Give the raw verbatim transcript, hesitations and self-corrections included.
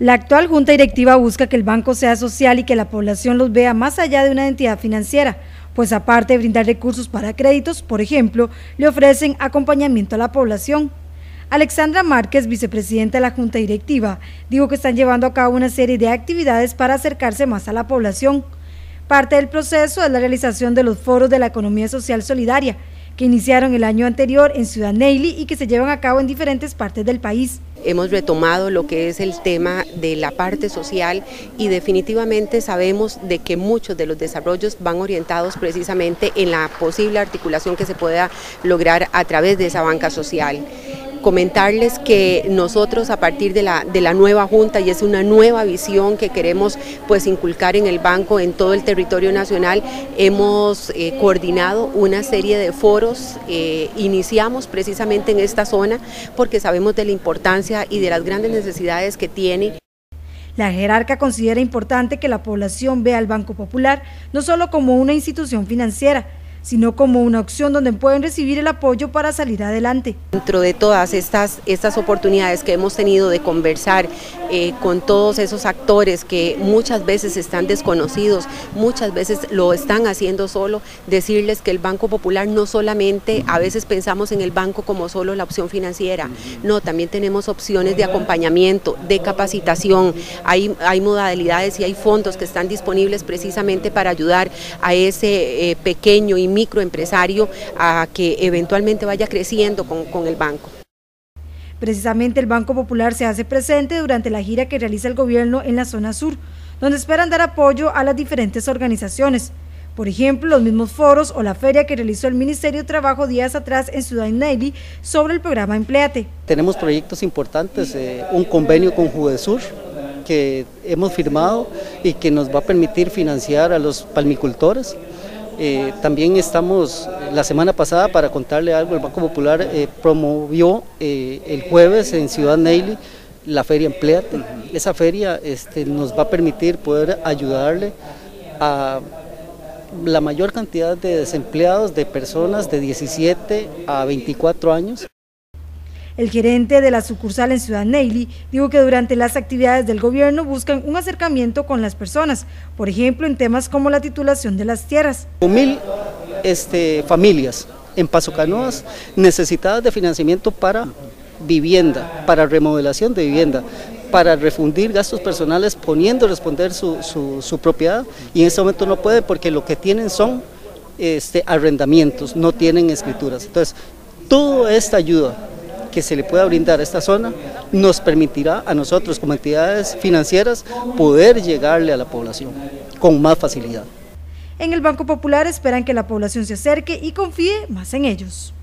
La actual Junta Directiva busca que el banco sea social y que la población los vea más allá de una entidad financiera, pues aparte de brindar recursos para créditos, por ejemplo, le ofrecen acompañamiento a la población. Alexandra Márquez, vicepresidenta de la Junta Directiva, dijo que están llevando a cabo una serie de actividades para acercarse más a la población. Parte del proceso es la realización de los foros de la economía social solidaria, que iniciaron el año anterior en Ciudad Neyli y que se llevan a cabo en diferentes partes del país. Hemos retomado lo que es el tema de la parte social y definitivamente sabemos de que muchos de los desarrollos van orientados precisamente en la posible articulación que se pueda lograr a través de esa banca social. Comentarles que nosotros a partir de la, de la nueva Junta, y es una nueva visión que queremos pues inculcar en el banco en todo el territorio nacional, hemos eh, coordinado una serie de foros, eh, iniciamos precisamente en esta zona porque sabemos de la importancia y de las grandes necesidades que tiene. La jerarca considera importante que la población vea al Banco Popular no solo como una institución financiera, sino como una opción donde pueden recibir el apoyo para salir adelante. Dentro de todas estas, estas oportunidades que hemos tenido de conversar eh, con todos esos actores que muchas veces están desconocidos, muchas veces lo están haciendo solo, decirles que el Banco Popular no solamente, a veces pensamos en el banco como solo la opción financiera, no, también tenemos opciones de acompañamiento, de capacitación, hay, hay modalidades y hay fondos que están disponibles precisamente para ayudar a ese eh, pequeño y microempresario a que eventualmente vaya creciendo con, con el banco. Precisamente el Banco Popular se hace presente durante la gira que realiza el gobierno en la zona sur, donde esperan dar apoyo a las diferentes organizaciones. Por ejemplo, los mismos foros o la feria que realizó el Ministerio de Trabajo días atrás en Ciudad Neyli sobre el programa Empléate. Tenemos proyectos importantes, eh, un convenio con Judesur que hemos firmado y que nos va a permitir financiar a los palmicultores. Eh, también estamos, la semana pasada, para contarle algo, el Banco Popular eh, promovió eh, el jueves en Ciudad Neyli la feria Empléate. Esa feria este, nos va a permitir poder ayudarle a la mayor cantidad de desempleados, de personas de diecisiete a veinticuatro años. El gerente de la sucursal en Ciudad Neyli dijo que durante las actividades del gobierno buscan un acercamiento con las personas, por ejemplo en temas como la titulación de las tierras. Mil este, familias en Paso Canoas necesitadas de financiamiento para vivienda, para remodelación de vivienda, para refundir gastos personales poniendo a responder su, su, su propiedad, y en este momento no puede porque lo que tienen son este, arrendamientos, no tienen escrituras. Entonces, toda esta ayuda que se le pueda brindar a esta zona nos permitirá a nosotros como entidades financieras poder llegarle a la población con más facilidad. En el Banco Popular esperan que la población se acerque y confíe más en ellos.